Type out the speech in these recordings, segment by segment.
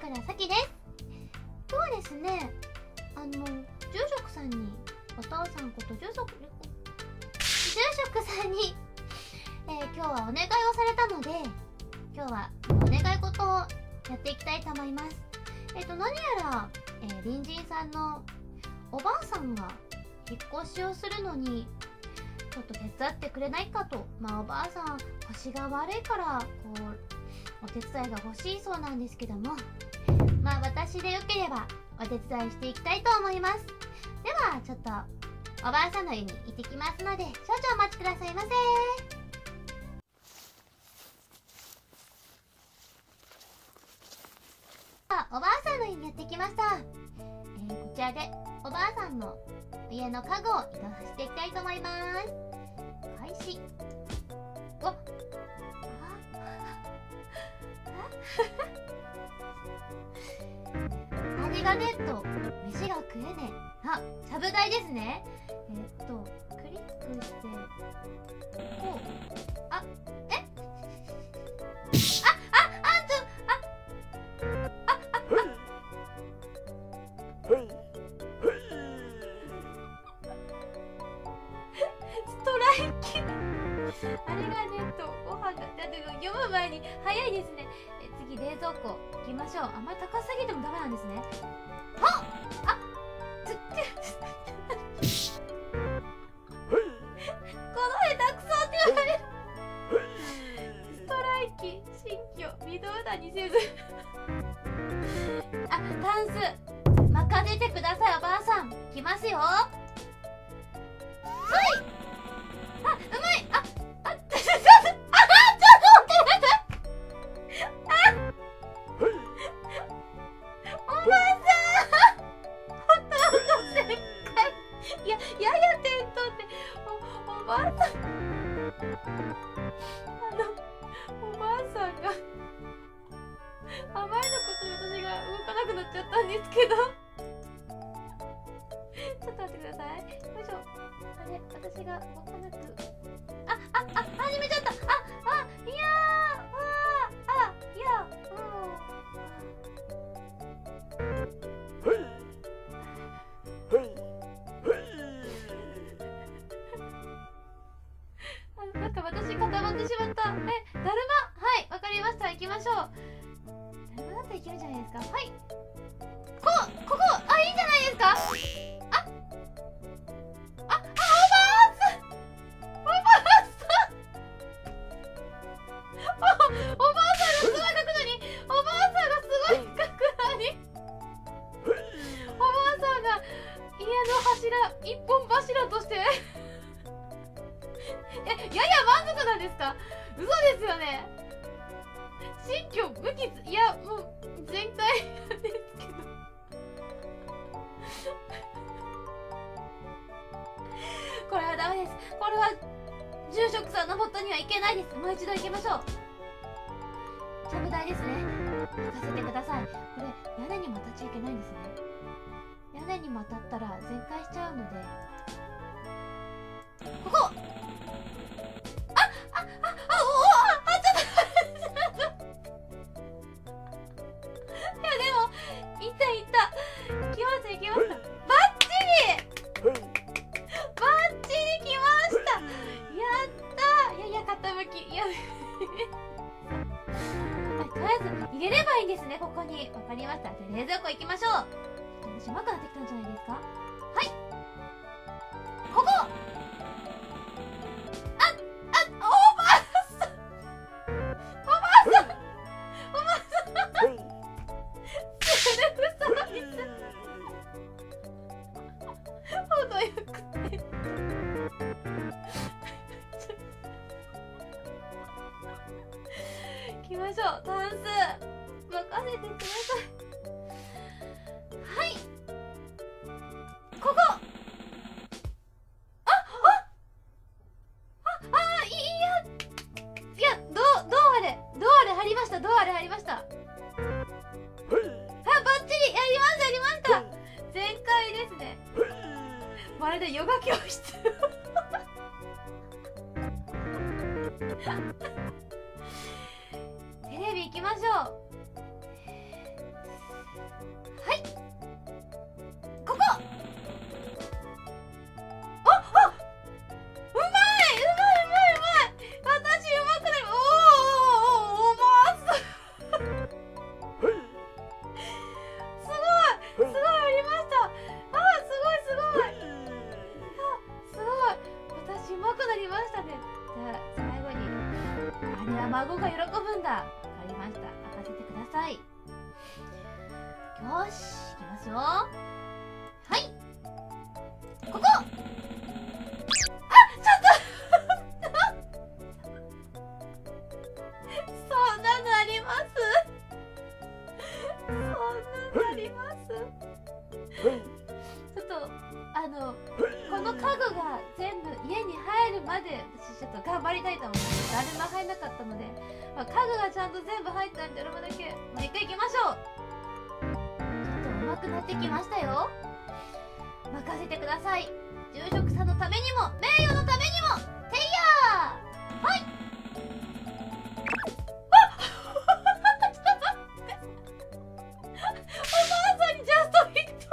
倉咲です。今日はですね、住職さんに、お父さんこと住職さんに、今日はお願いをされたので、今日はお願い事をやっていきたいと思います。何やら、隣人さんのおばあさんが引っ越しをするのにちょっと手伝ってくれないかと、おばあさん腰が悪いからお手伝いが欲しいそうなんですけども、私でよければお手伝いしていきたいと思います。ではちょっとおばあさんの家に行ってきますので、少々お待ちくださいませ。おばあさんの家にやってきました。こちらでおばあさんの家の家具を移動させていきたいと思います。開始。味がねえと飯が食えねえ。ちゃぶ台ですね。クリックしてこう。あれがねとご飯が読む前に早いですね。次冷蔵庫行きましょう。あんまり高すぎてもダメなんですね。この下手くそって言われる。ストライキ新居微動だにせずタンス任せてください。おばあさん来ますよ。うまい。おばあさんがあまりのことに私が動かなくなっちゃったんですけどちょっと待ってください。よいしょ。あれ、私が動かなく始めちゃった。なんか私固まってしまった。だるま。はい、わかりました。行きましょう。だるまだったらいけるじゃないですか。はい。ここいいじゃないですか。一本柱としてやや満足なんですか？嘘ですよね。新居無傷。いやもう全体なんですけどこれはダメです。これは住職さんの元には行けないです。もう一度行きましょう。ちゃぶ台ですね。任せてください。これ屋根にも当たっちゃいけないんですね。屋根にも当たったら全壊しちゃうので、ここいやでもいった来ましたバッチリ来ました。やったー。いや傾きとりあえず入れればいいんですね、ここに。わかりました。じゃあ冷蔵庫行きましょう。うまくなってきたんじゃないですか。はい、ここおばあさん程よくて行きましょう。タンス任せてください。はい、ここいやドアレ貼りました。バッチリやりました全開ですね。まるでヨガ教室テレビ行きましょう。 はいここ。孫が喜ぶんだ。わかりました。任せてください。よし、いきますよ。はい。ここ。あ、ちょっとそんなのあります。そんなのあります。ちょっとこの家具が全部家に入るまで私ちょっと頑張りたいと思います。だるま入んなかったので、家具がちゃんと全部入ったんで、だるまだけもう一回行きましょう。ちょっと上手くなってきましたよ。任せてください。住職さんのためにも名誉のためにもていやー。はい。あっちょっと待っておばあさんにジャストフィット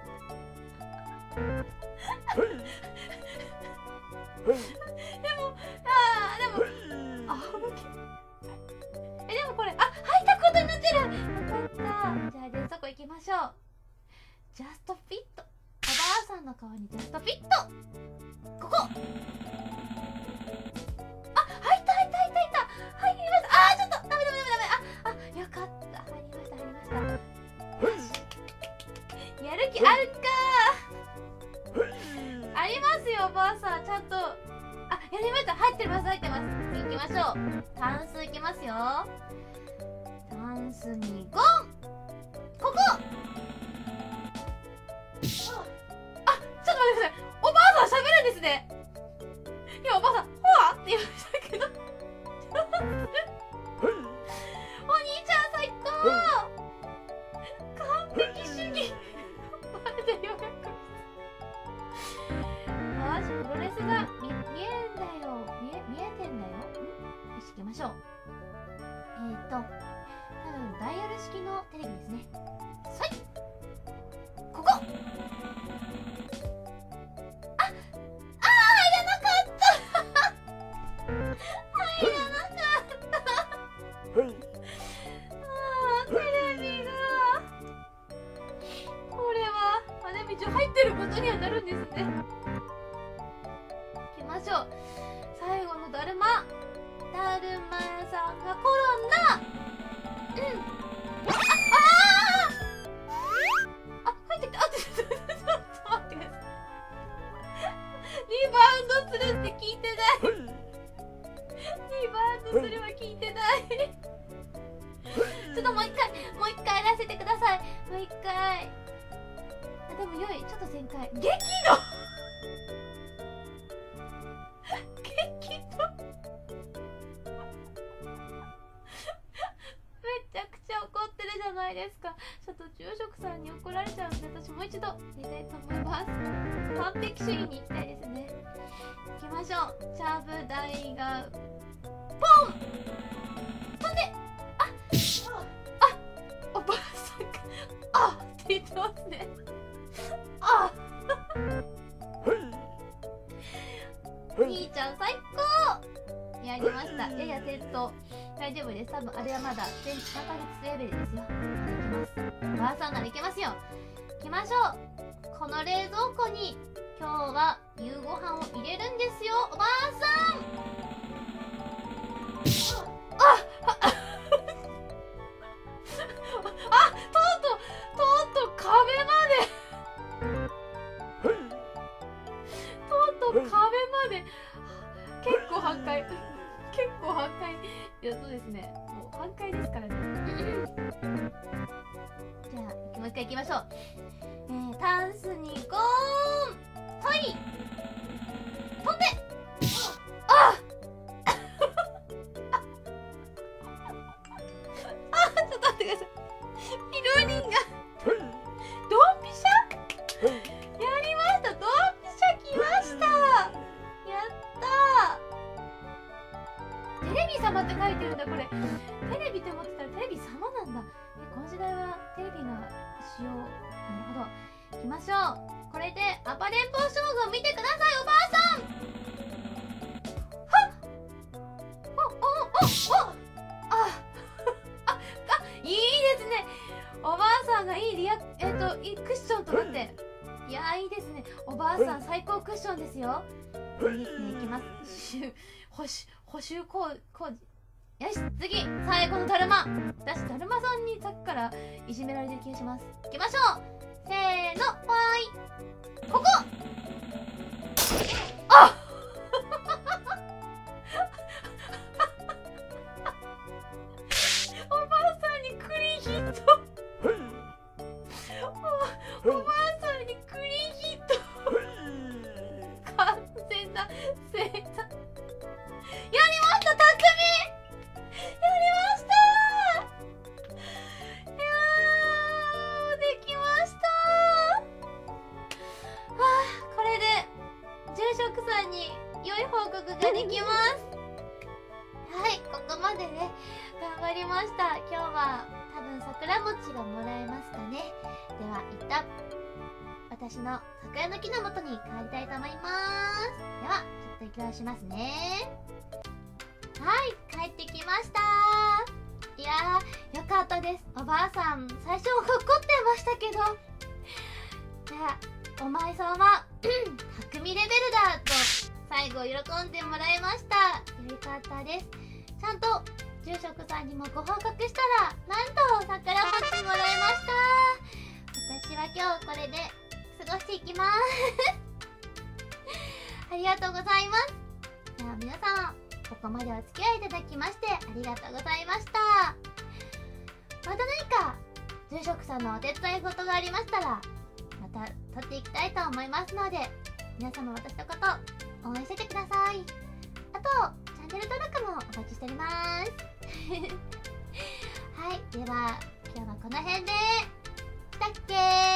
でもこれ、あ、履いたことになってる。よかった。じゃあ冷蔵庫行きましょう。ジャストフィット。おばあさんの顔にジャストフィット。ここ。あ、入った。入りました。あー、ちょっとダメ。あ、よかった。入りました。よし。やる気あるかー。ありますよ、おばあさん。ちゃんと。あ、やりました。入ってます。行きましょう。タンス行きますよ。タンスにゴン。ここ。あ、ちょっと待ってください。おばあさん喋るんですね。今おばあさん、ほわって言いましたけど。お兄ちゃん最高。完璧主義。マジでよかった。よし、プロレスが見えんだよ。見えてんだよ。よし、行きましょう。多分ダイヤル式のテレビですね。はい。ここ。あ、入らなかった。入らなかった。テレビが。これはでも一応入ってることにはなるんですね。行きましょう。最後のだるま屋さんが転んだ。入ってきた。ちょっと待ってください。リバウンドするって聞いてない。リバウンドするは聞いてない。ちょっともう一回やらせてください。もう一回。でも良い。ちょっと旋回。激怒。ないですか。ちょっと住職さんに怒られちゃうんで、私もう一度やりたいと思います。完璧主義に行きたいですね。行きましょう。ちゃぶ台がポン飛んで、おばあさんがって言ってますね。兄ちゃん最高。やりました。やや転倒。大丈夫です。多分あれはまだ3ヶ月レベルですよ。いきます。おばあさんならいけますよ。行きましょう。この冷蔵庫に今日は夕ご飯を入れるんですよ、おばあさん。とうとう壁まで結構半壊。いや、そうですね。もう半壊ですからね。じゃあ、もう一回行きましょう。タンスにゴーン。はい。飛んで。ちょっと待ってください。ピロリンがドンピシャ。やりました。ドンピシャ来ました。やったー。テレビ様って書いてるんだ。 これ。テレビって思ってたらテレビ様なんだ。この時代はテレビが使用。なるほど。行きましょう。これで暴れん坊将軍見てください、おばあさん。はっ。いいですね。おばあさんがいいいいクッションとなって。いやー、いいですね。おばあさん最高クッションですよ。いいですね。いきます。補修工事。よし、次最後のだるま。私だるまさんにさっきからいじめられてる気がします。いきましょう。せーの、わーい。ここ。あおばあさんにクリーンヒット。おばあさんにクリーンヒット。完全な生産。やりました、匠。やりましたー。いやー、できましたー。これで住職さんに良い報告ができます。はい、ここまでね、頑張りました。今日は多分桜餅がもらえますかね。では一旦私の桜の木の元に帰りたいと思います。ではちょっと移動しますね。はい、帰ってきました。いやー、よかったです。おばあさん最初怒ってましたけど、お前さんは匠レベルだと最後喜んでもらいました。よかったです。ちゃんと住職さんにもご報告したら、なんと桜餅もらいました。私は今日これで過ごしていきますありがとうございます。では皆さん、ここまでお付き合いいただきましてありがとうございました。また何か住職さんのお手伝い事がありましたら、また撮っていきたいと思いますので、皆様私のこと応援しててください。あとチャンネル登録もお待ちしておりますはい、では今日はこの辺でしたっけー。